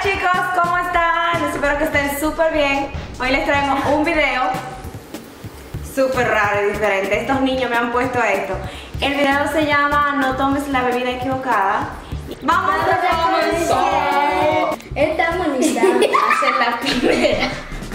chicos, ¿cómo están? Espero que estén súper bien. Hoy les traemos un video súper raro y diferente. Estos niños me han puesto esto. El video se llama No tomes la bebida equivocada. ¡Vamos a comenzar! Estamos listas a hacer la primera.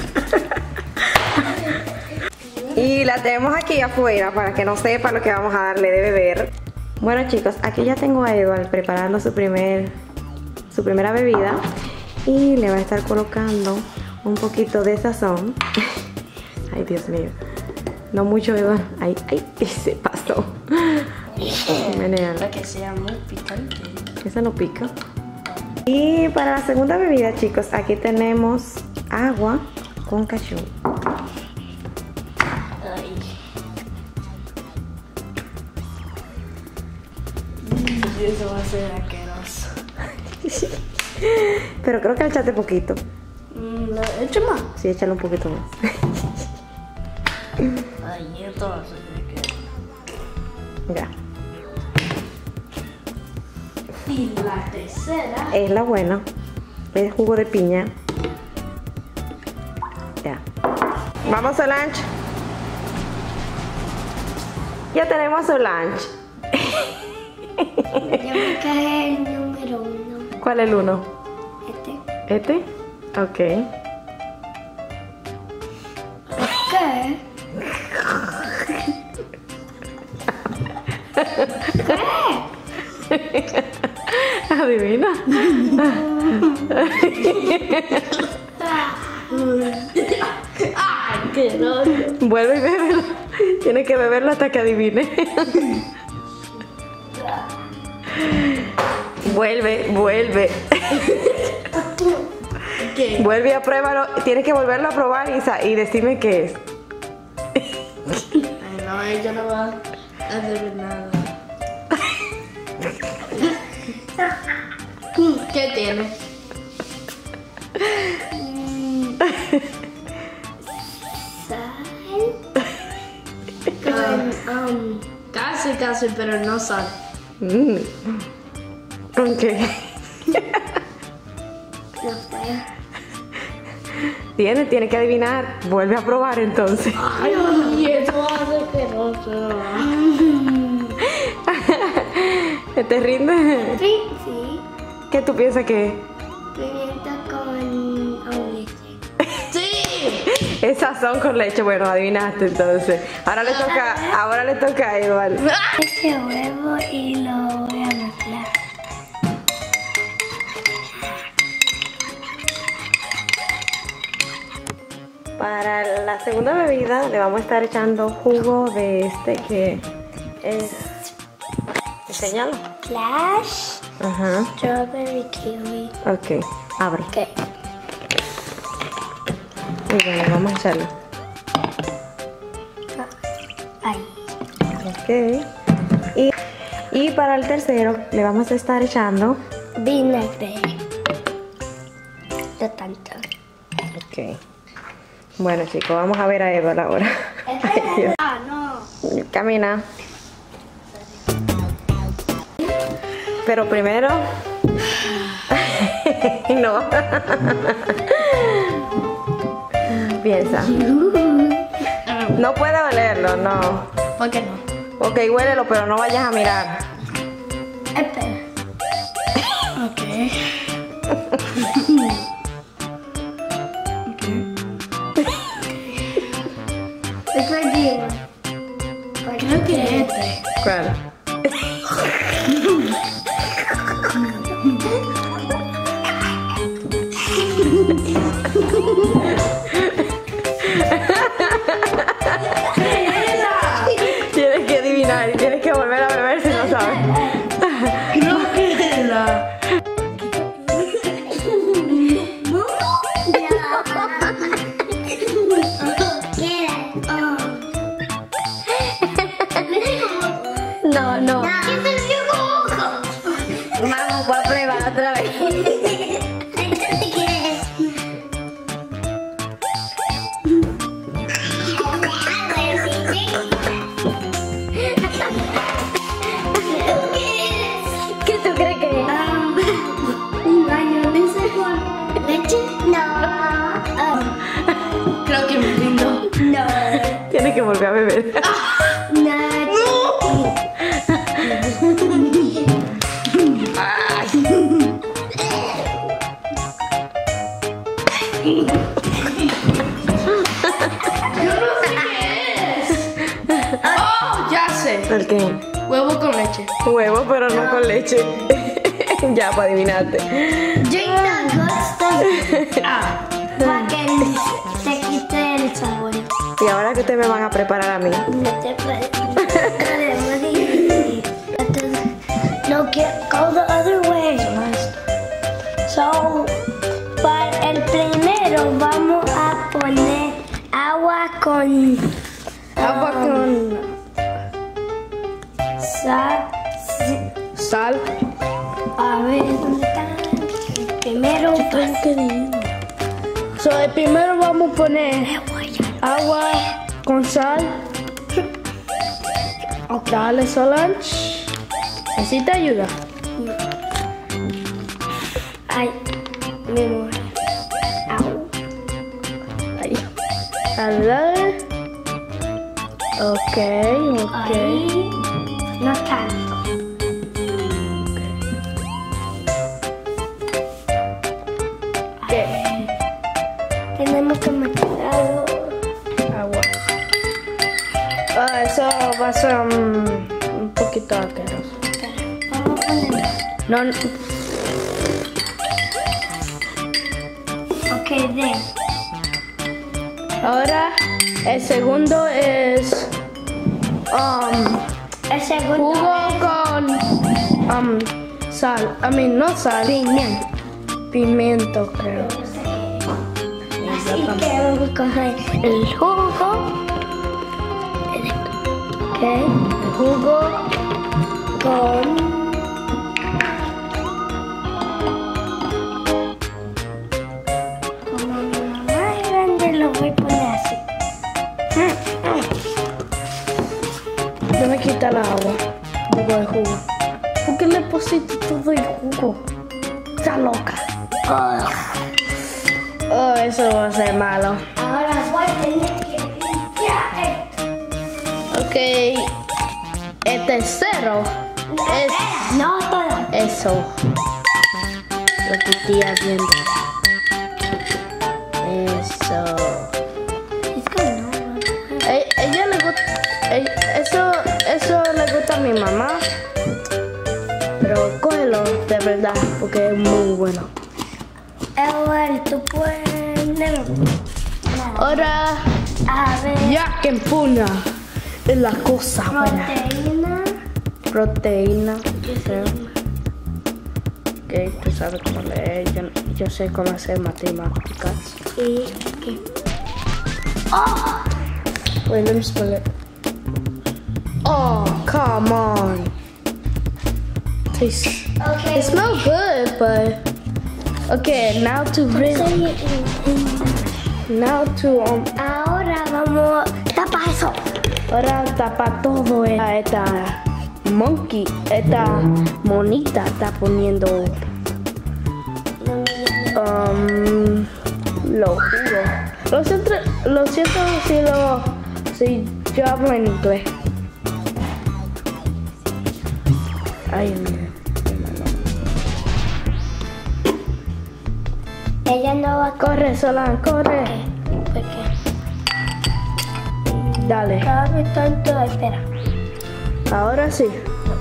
Y la tenemos aquí afuera para que no sepa lo que vamos a darle de beber. Bueno chicos, aquí ya tengo a Edward preparando su primera bebida. Y le va a estar colocando un poquito de sazón. Ay, Dios mío. No mucho, Edward. Ay, se pasó. Para que sea muy picante. Esa no pica. Y para la segunda bebida, chicos, aquí tenemos agua con cachú. Ay. Eso va a ser asqueroso. Pero creo que le echaste poquito. ¿Echa más? Sí, échale un poquito más. Ay, esto va a ser asqueroso. Ya. Y la tercera. Es la buena. Es jugo de piña. Ya. Vamos, Solange. Ya tenemos Solange. Yo me cae el número 1. ¿Cuál es el 1? Este. ¿Este? Ok. ¿Qué? Adivina. Asqueroso. Vuelve y bébelo. Tienes que beberlo hasta que adivine. Vuelve. ¿Qué? Vuelve a pruébalo. Tienes que volverlo a probar y decirme qué es. Ay, no, ella no va a hacer nada. ¿Qué tiene? Sal. Casi, pero no sal. ¿Con qué? No sé. Tiene que adivinar. Vuelve a probar entonces. Ay, eso va a ser asqueroso. ¿Te rindes? Sí. ¿Qué tú piensas que es? Pimienta con leche. ¡Sí! Es sazón con leche. Bueno, adivinaste entonces. Ahora le toca a Edward. Este huevo y lo voy a mezclar. Para la segunda bebida le vamos a estar echando jugo de este que es... Enséñalo. Flash, Ajá. strawberry kiwi. Ok, abre. Ok. Y bueno, vamos a echarlo. Ahí. Ok. Y para el tercero le vamos a estar echando... Vinagre. No tanto. Ok. Bueno chicos, vamos a ver a Edward ahora. Ay, Dios. Ah, no. Camina. Pero primero... No. Piensa. No puede olerlo, no. ¿Por qué no? Ok, huélelo, pero no vayas a mirar. Espera. Ok. Es perdido. Creo que este. ¿Cuál? Tienes que adivinar y tienes que volver a beber si no sabes. Creo que es la. No. Vamos, voy a probar otra vez. leche? No. Creo que me rindo. No. Tienes que volver a beber. No. Oh, ya sé. ¿El qué? Huevo con leche. Huevo, pero no con leche. Ya, para adivinarte. Drink the good stuff. Para que te quite el sabor. Y ahora que ustedes me van a preparar a mí. No te puedes. No, go the other way. So, para el primero vamos a poner agua con sal. Sal. A ver, ¿dónde está? El primero. So, el primero vamos a poner agua con sal. Dale, Solange. Así te ayuda. Ay, mi amor. Au. Ahí. Dale, dale. Ok. Ahí. No tanto. Tenemos que mezclarlo. Agua. Eso va a ser un poquito asqueroso. Vamos a ponerlo. No, Ok, de. ahora el segundo es El segundo jugo con sal. No sal. Pimiento, creo. Así que vamos a coger el jugo. Ok. El jugo Con. Como más grande lo voy a poner así. no me quita el agua. Jugo de jugo. ¿Por qué le pusiste todo el jugo? Está loca. Oh, eso va a ser malo. Ahora voy a tener que limpiar esto. Ok. El tercero es No todo. eso. Lo que estoy haciendo. Eso. Es que no. Ella le gusta. Eso le gusta a mi mamá. Pero cógelo de verdad porque es muy bueno. Ahora tú puedes. Ahora, A ver. ya que empuna es la cosa buena. Proteína. Proteína, creo. Ok, tú sabes cómo leer. Yo sé cómo hacer matemáticas. Y ¿qué? Oh, Wait, let me spell it. Oh, come on. Tastes. okay. It smells good, but okay. Now to really, now to Ahora vamos a tapar eso. ahora tapa todo. Esta monkey, esta monita está poniendo lo juro. Lo siento si yo hablo en inglés. Ay, Ella no va a corre, Solán, corre. porque Dale. cabe tanto. Espera. Ahora sí.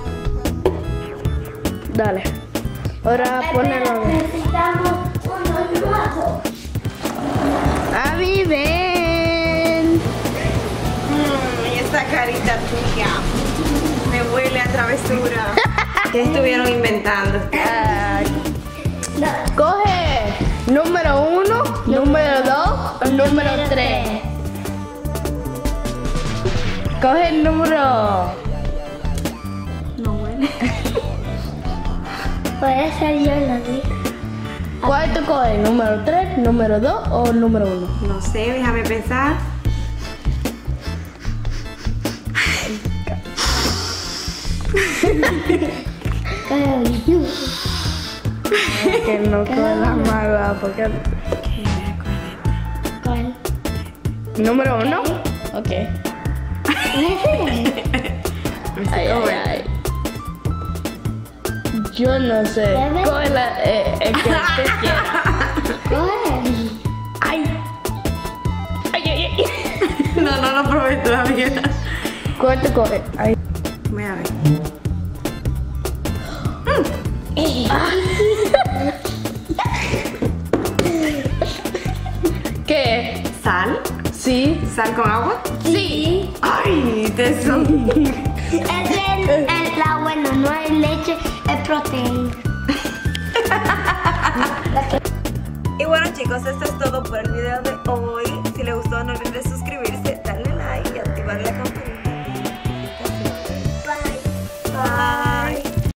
Dale. Ahora ponelo. Necesitamos uno nuevo. Abby, ven. Y esta carita tuya me huele a travesura. ¿Qué estuvieron inventando? No. Coge número 1, número 2, número 3. Coge el número. No huele. Puede ser yo lo dije. ¿Cuál tú coges? ¿Número 3, número 2 o número 1? No sé, déjame pensar. Que no con la mala, porque... ¿Cuál? Número 1. Ok. Ay, ay, ay. Yo no sé. Bebe. ¿Cuál es el que usted quiera? ¿Cuál? Ay. Ay, ay, ay. No lo probé todavía. ¿Cuál te coge? Ay. Voy a ver. ¿Qué? ¿Sal? ¿Sí? ¿Sal con agua? Sí. Ay, de eso. Es la buena, no hay leche, es proteína. Y bueno chicos, esto es todo por el video de hoy.